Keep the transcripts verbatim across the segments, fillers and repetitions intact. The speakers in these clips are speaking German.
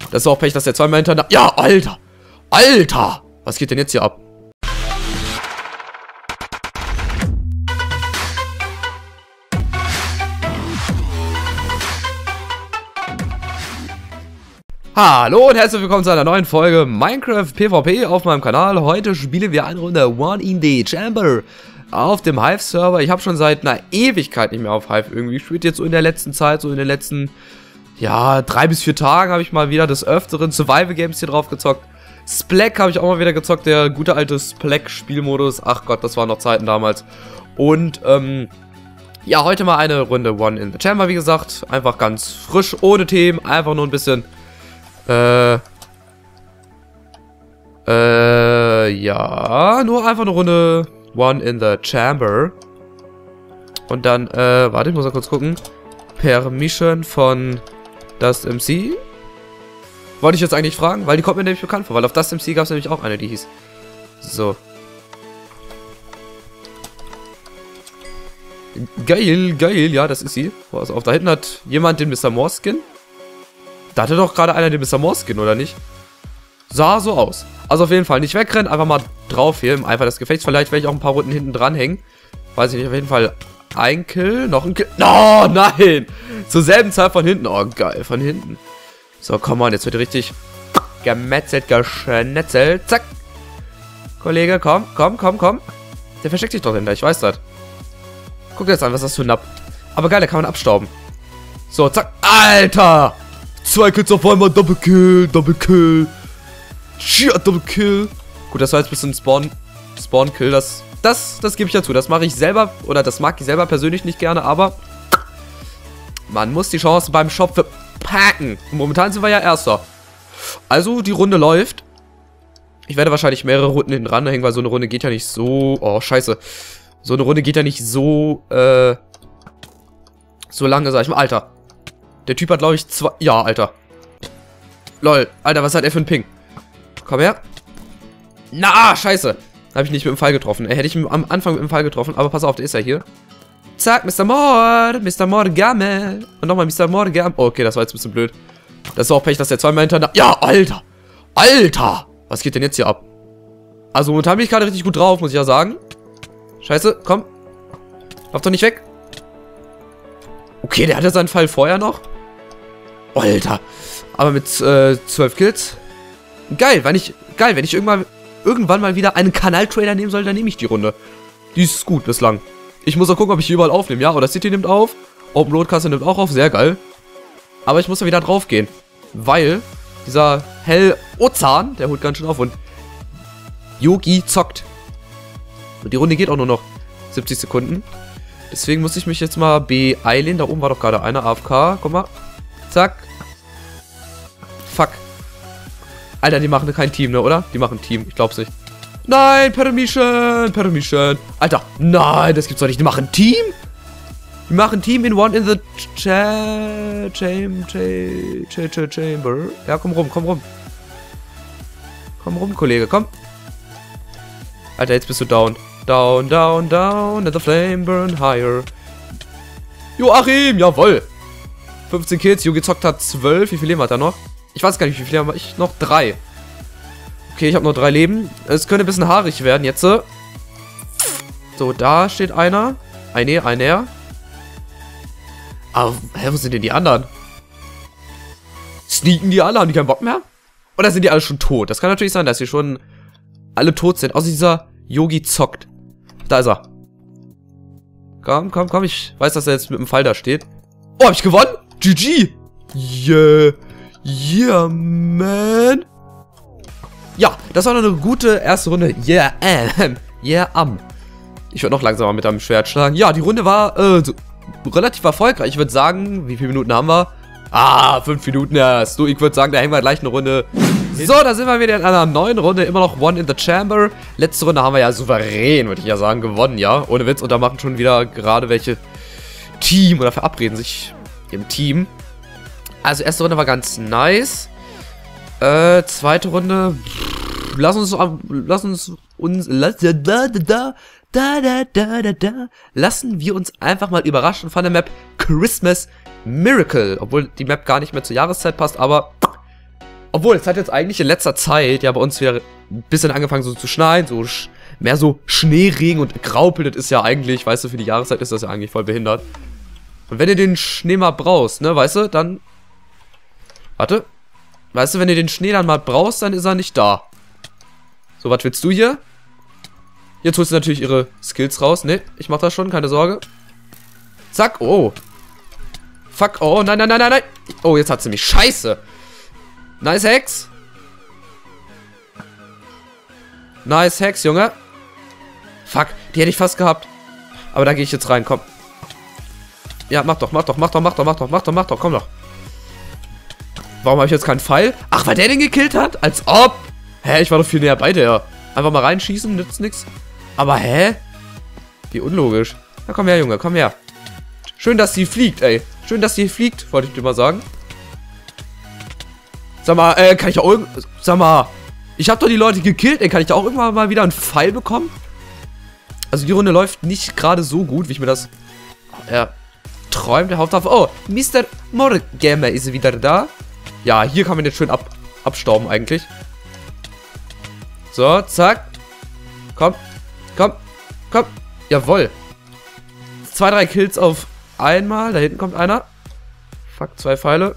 Das ist auch Pech, dass der zweimal hintereinander... Ja, Alter! Alter! Was geht denn jetzt hier ab? Hallo und herzlich willkommen zu einer neuen Folge Minecraft PvP auf meinem Kanal. Heute spielen wir eine Runde One in the Chamber auf dem Hive-Server. Ich habe schon seit einer Ewigkeit nicht mehr auf Hive irgendwie gespielt. Jetzt so in der letzten Zeit, so in den letzten, ja, drei bis vier Tagen habe ich mal wieder des Öfteren Survival-Games hier drauf gezockt. Splack habe ich auch mal wieder gezockt, der gute alte Splack-Spielmodus. Ach Gott, das waren noch Zeiten damals. Und, ähm... ja, heute mal eine Runde One in the Chamber, wie gesagt. Einfach ganz frisch, ohne Themen, einfach nur ein bisschen... Äh, äh, ja, nur einfach eine Runde One in the Chamber. Und dann, äh, warte, ich muss mal kurz gucken. Permission von das M C. Wollte ich jetzt eigentlich fragen, weil die kommt mir nämlich bekannt vor, weil auf das M C gab es nämlich auch eine, die hieß. So. Geil, geil, ja, das ist sie. Pass auf, da hinten hat jemand den Mister Moore Skin. Da hatte doch gerade einer den Mister Moore Skin, oder nicht? Sah so aus. Also auf jeden Fall nicht wegrennen, einfach mal drauf hier im Eifer des Gefechts. Vielleicht werde ich auch ein paar Runden hinten dran hängen. Weiß ich nicht, auf jeden Fall ein Kill, noch ein Kill. Oh, nein! Zur selben Zeit von hinten. Oh, geil, von hinten. So, komm on, jetzt wird richtig gemetzelt, geschnetzelt. Zack. Kollege, komm, komm, komm, komm. Der versteckt sich doch hinter, ich weiß das. Guck dir jetzt an, was ist das für ein Napp. Aber geil, da kann man abstauben. So, zack. Alter! Zwei Kills auf einmal, Double Kill, Double Kill. Shit, Double Kill. Gut, das war jetzt ein bisschen Spawn, Spawn Kill. Das, das, das gebe ich dazu. Das mache ich selber, oder das mag ich selber persönlich nicht gerne, aber man muss die Chance beim Shop verpacken. Momentan sind wir ja Erster. Also, die Runde läuft. Ich werde wahrscheinlich mehrere Runden hinten ranhängen, weil so eine Runde geht ja nicht so... Oh, scheiße. So eine Runde geht ja nicht so, äh... so lange, sag ich mal. Alter. Der Typ hat, glaube ich, zwei... Ja, Alter. Lol. Alter, was hat er für ein Ping? Komm her. Na, scheiße. Habe ich nicht mit dem Pfeil getroffen. Er hätte ich am Anfang mit dem Pfeil getroffen. Aber pass auf, der ist ja hier. Zack, Mister Moore. Mister Morgame. Und nochmal Mister Morgame. Oh, okay, das war jetzt ein bisschen blöd. Das ist auch Pech, dass der zweimal hintereinander... Ja, Alter. Alter. Was geht denn jetzt hier ab? Also, momentan bin ich gerade richtig gut drauf, muss ich ja sagen. Scheiße, komm. Lauf doch nicht weg. Okay, der hatte seinen Fall vorher noch. Alter. Aber mit äh, zwölf Kills. Geil, wenn ich, geil, wenn ich irgendwann, irgendwann mal wieder einen Kanal-Trailer nehmen soll, dann nehme ich die Runde. Die ist gut bislang. Ich muss auch gucken, ob ich die überall aufnehme. Ja, oder City nimmt auf. Open Roadcaster nimmt auch auf. Sehr geil. Aber ich muss da wieder drauf gehen. Weil dieser Hell Ozan, der holt ganz schön auf. Und Yogi zockt. Und die Runde geht auch nur noch siebzig Sekunden. Deswegen muss ich mich jetzt mal beeilen. Da oben war doch gerade einer A F K. Guck mal. Zack. Fuck. Alter, die machen kein Team, ne, oder? Die machen ein Team. Ich glaub's nicht. Nein, Permission. Permission. Alter. Nein, das gibt's doch nicht. Die machen ein Team? Die machen ein Team in One in the cha cham cha cha cha Chamber. Ja, komm rum, komm rum. Komm rum, Kollege, komm. Alter, jetzt bist du down. Down, down, down, and the flame burn higher. Joachim, jawoll. fünfzehn Kills, Yogi zockt hat zwölf. Wie viel Leben hat er noch? Ich weiß gar nicht, wie viel Leben habe ich noch? drei. Okay, ich habe noch drei Leben. Es könnte ein bisschen haarig werden jetzt. So, da steht einer. Eine, einer. Aber, hä, wo sind denn die anderen? Sneaken die alle? Haben die keinen Bock mehr? Oder sind die alle schon tot? Das kann natürlich sein, dass die schon alle tot sind. Außer dieser Yogi zockt. Da ist er. Komm, komm, komm. Ich weiß, dass er jetzt mit dem Fall da steht. Oh, hab ich gewonnen? G G. Yeah. Yeah, man. Ja, das war noch eine gute erste Runde. Yeah, ähm. Yeah, am. Um. Ich würde noch langsamer mit einem Schwert schlagen. Ja, die Runde war äh, so relativ erfolgreich. Ich würde sagen, wie viele Minuten haben wir? Ah, fünf Minuten erst. Du, ich würde sagen, da hängen wir gleich eine Runde. So, da sind wir wieder in einer neuen Runde. Immer noch One in the Chamber. Letzte Runde haben wir ja souverän, würde ich ja sagen, gewonnen, ja. Ohne Witz. Und da machen schon wieder gerade welche Team oder verabreden sich im Team. Also, erste Runde war ganz nice. Äh, zweite Runde. Pff, lass uns, lass uns uns, lass, da, da, da, da, da, da, da, da, lassen wir uns einfach mal überraschen von der Map Christmas Miracle. Obwohl die Map gar nicht mehr zur Jahreszeit passt, aber Obwohl, es hat jetzt eigentlich in letzter Zeit ja bei uns wieder ein bisschen angefangen so zu schneien, so sch mehr so Schneeregen und Graupel, das ist ja eigentlich, weißt du, für die Jahreszeit ist das ja eigentlich voll behindert. Und wenn ihr den Schnee mal brauchst, ne, weißt du, dann... Warte. Weißt du, wenn ihr den Schnee dann mal brauchst, dann ist er nicht da. So, was willst du hier? Jetzt holst du natürlich ihre Skills raus. Ne, ich mach das schon, keine Sorge. Zack, oh. Fuck, oh, nein, nein, nein, nein, nein. Oh, jetzt hat sie mich. Scheiße. Nice Hex. Nice Hex, Junge. Fuck, die hätte ich fast gehabt. Aber da gehe ich jetzt rein, komm. Ja, mach doch, mach doch, mach doch, mach doch, mach doch, mach doch, mach doch, komm doch. Warum habe ich jetzt keinen Pfeil? Ach, weil der den gekillt hat? Als ob. Hä, ich war doch viel näher bei der. Einfach mal reinschießen, nützt nix. Aber hä? Wie unlogisch. Na komm her, Junge, komm her. Schön, dass sie fliegt, ey. Schön, dass sie fliegt, wollte ich dir mal sagen. Sag mal, äh, kann ich auch irgend... Sag mal, ich habe doch die Leute gekillt, ey. Kann ich da auch irgendwann mal wieder einen Pfeil bekommen? Also die Runde läuft nicht gerade so gut, wie ich mir das... Ja, träumt. Der Hauptwaffe. Oh, Mister Morgamer ist wieder da. Ja, hier kann man jetzt schön ab, abstauben eigentlich. So, zack. Komm, komm, komm. Jawohl. Zwei, drei Kills auf einmal. Da hinten kommt einer. Fuck, zwei Pfeile.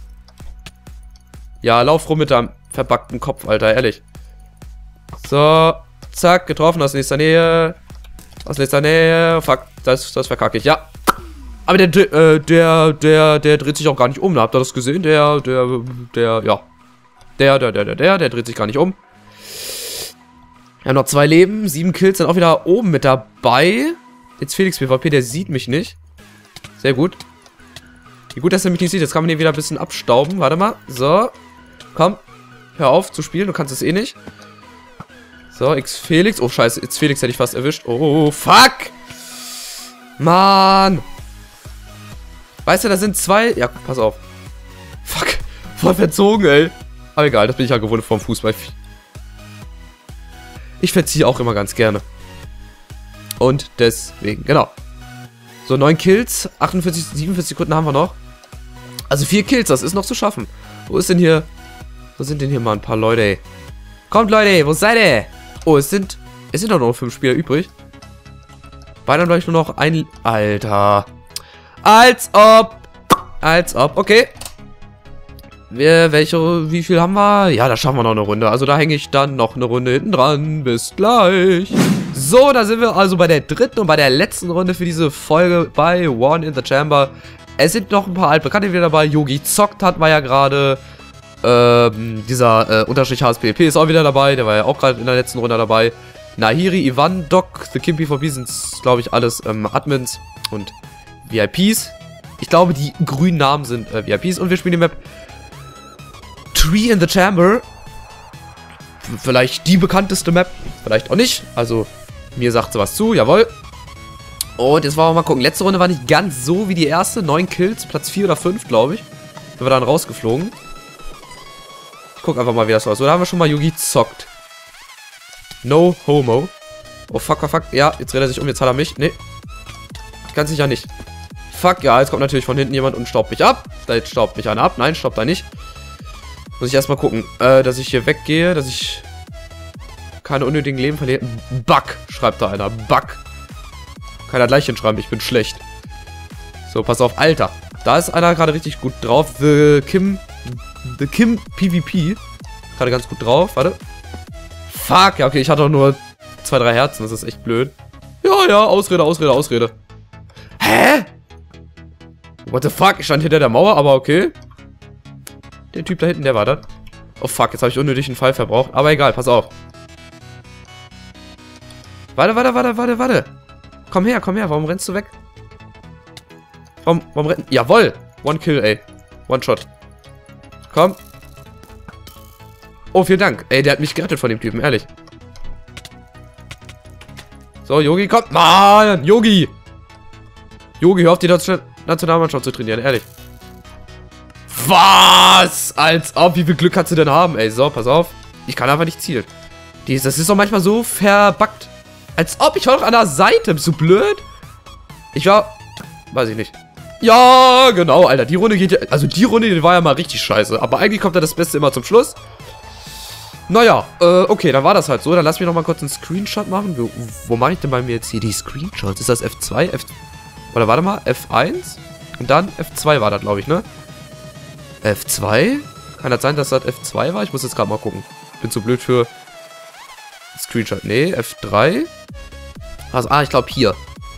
Ja, lauf rum mit deinem verbackten Kopf, Alter, ehrlich. So, zack, getroffen aus nächster Nähe. Aus nächster Nähe. Fuck, das, das verkacke ich, ja. Aber der, äh, der, der, der dreht sich auch gar nicht um. Da habt ihr das gesehen? Der, der, der, ja. Der, der, der, der, der, der dreht sich gar nicht um. Wir haben noch zwei Leben. Sieben Kills sind auch wieder oben mit dabei. Jetzt Felix PvP, der sieht mich nicht. Sehr gut. Wie gut, dass er mich nicht sieht. Jetzt kann man hier wieder ein bisschen abstauben. Warte mal. So. Komm. Hör auf zu spielen. Du kannst es eh nicht. So, X Felix. Oh, scheiße. X Felix hätte ich fast erwischt. Oh, fuck. Mann. Weißt du, da sind zwei... Ja, pass auf. Fuck. Voll verzogen, ey. Aber egal, das bin ich ja gewohnt vom Fußball. Ich verziehe auch immer ganz gerne. Und deswegen, genau. So, neun Kills. achtundvierzig, siebenundvierzig Sekunden haben wir noch. Also vier Kills, das ist noch zu schaffen. Wo ist denn hier... Wo sind denn hier mal ein paar Leute, ey? Kommt, Leute, wo seid ihr? Oh, es sind... Es sind doch noch fünf Spieler übrig. Beinahe gleich nur noch ein... Alter... Als ob. Als ob. Okay. Wir, welche, wie viel haben wir? Ja, da schaffen wir noch eine Runde. Also da hänge ich dann noch eine Runde hinten dran. Bis gleich. So, da sind wir also bei der dritten und bei der letzten Runde für diese Folge bei One in the Chamber. Es sind noch ein paar altbekannte wieder dabei. Yogi zockt hatten wir ja gerade. Ähm, dieser äh, Unterstrich H S P P ist auch wieder dabei. Der war ja auch gerade in der letzten Runde dabei. Nahiri, Ivan, Doc, The Kim P V P sind, glaube ich, alles ähm, Admins und V I Ps. Ich glaube, die grünen Namen sind äh, V I Ps. Und wir spielen die Map Tree in the Chamber. Vielleicht die bekannteste Map. Vielleicht auch nicht. Also, mir sagt sie was zu. Jawohl. Und jetzt wollen wir mal gucken. Letzte Runde war nicht ganz so wie die erste. Neun Kills. Platz vier oder fünf, glaube ich. Sind wir dann rausgeflogen. Ich guck einfach mal, wie das war. So, da haben wir schon mal Yugi zockt. No homo. Oh, fuck, fuck, fuck. Ja, jetzt dreht er sich um. Jetzt hat er mich. Nee. Ganz sicher nicht. Fuck, ja, jetzt kommt natürlich von hinten jemand und staubt mich ab. Da jetzt staubt mich einer ab. Nein, staubt er nicht. Muss ich erstmal gucken, äh, dass ich hier weggehe, dass ich keine unnötigen Leben verliere. Bug, schreibt da einer. Bug. Kann er gleich hinschreiben, ich bin schlecht. So, pass auf, Alter. Da ist einer gerade richtig gut drauf. The Kim. The Kim P V P. Gerade ganz gut drauf. Warte. Fuck, ja, okay, ich hatte auch nur zwei, drei Herzen. Das ist echt blöd. Ja, ja, Ausrede, Ausrede, Ausrede. Hä? What the fuck? Ich stand hinter der Mauer, aber okay. Der Typ da hinten, der war das. Oh fuck, jetzt habe ich unnötig einen Pfeil verbraucht. Aber egal, pass auf. Warte, warte, warte, warte, warte. Komm her, komm her. Warum rennst du weg? Warum, warum rennst du? Jawohl. One Kill, ey. One Shot. Komm. Oh, vielen Dank. Ey, der hat mich gerettet von dem Typen, ehrlich. So, Yogi, komm. Mann, Yogi. Yogi, hör auf, die Nationalmannschaft zu trainieren, ehrlich. Was? Als ob, wie viel Glück kannst du denn haben, ey? So, pass auf. Ich kann einfach nicht zielen. Dies, das ist doch manchmal so verbuggt. Als ob, ich war doch an der Seite. Bist du blöd? Ich war... Weiß ich nicht. Ja, genau, Alter. Die Runde geht ja... Also die Runde, die war ja mal richtig scheiße. Aber eigentlich kommt da das Beste immer zum Schluss. Naja, äh, okay, dann war das halt so. Dann lass mich noch mal kurz einen Screenshot machen. Wo, wo mache ich denn bei mir jetzt hier die Screenshots? Ist das F zwei? F... Oder warte mal, F eins? Und dann F zwei war das, glaube ich, ne? F zwei? Kann das sein, dass das F zwei war? Ich muss jetzt gerade mal gucken. Bin zu blöd für Screenshot. Nee, F drei. Also, ah, ich glaube hier.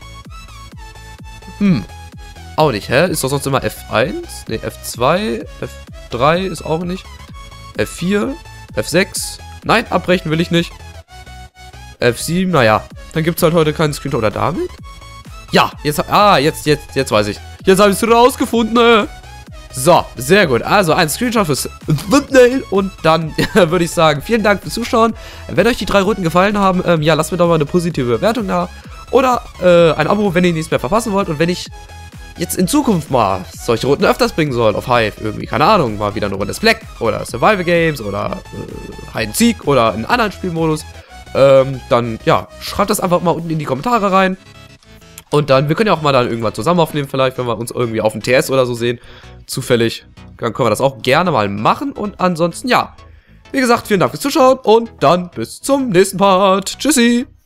Hm. Auch nicht, hä? Ist doch sonst immer F eins? Ne, F zwei. F drei ist auch nicht. F vier. F sechs. Nein, abbrechen will ich nicht. F sieben, naja. Dann gibt es halt heute keinen Screenshot. Oder damit? Ja, jetzt, ah, jetzt, jetzt, jetzt weiß ich. Jetzt habe ich es rausgefunden, ne? So, sehr gut. Also ein Screenshot fürs Thumbnail und dann würde ich sagen, vielen Dank fürs Zuschauen. Wenn euch die drei Runden gefallen haben, ähm, ja, lasst mir doch mal eine positive Bewertung da. Oder äh, ein Abo, wenn ihr nichts mehr verpassen wollt. Und wenn ich jetzt in Zukunft mal solche Runden öfters bringen soll auf Hive, irgendwie, keine Ahnung, mal wieder eine Runde Black oder Survival Games oder äh, Hide and Seek oder einen anderen Spielmodus, ähm, dann, ja, schreibt das einfach mal unten in die Kommentare rein. Und dann, wir können ja auch mal dann irgendwann zusammen aufnehmen, vielleicht, wenn wir uns irgendwie auf dem T S oder so sehen. Zufällig. Dann können wir das auch gerne mal machen. Und ansonsten, ja. Wie gesagt, vielen Dank fürs Zuschauen und dann bis zum nächsten Part. Tschüssi.